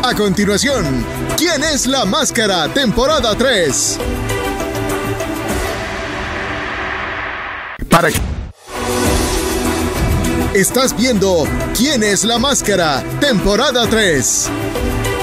A continuación, ¿Quién es la Máscara? Temporada 3. Estás viendo ¿Quién es la Máscara? Temporada 3.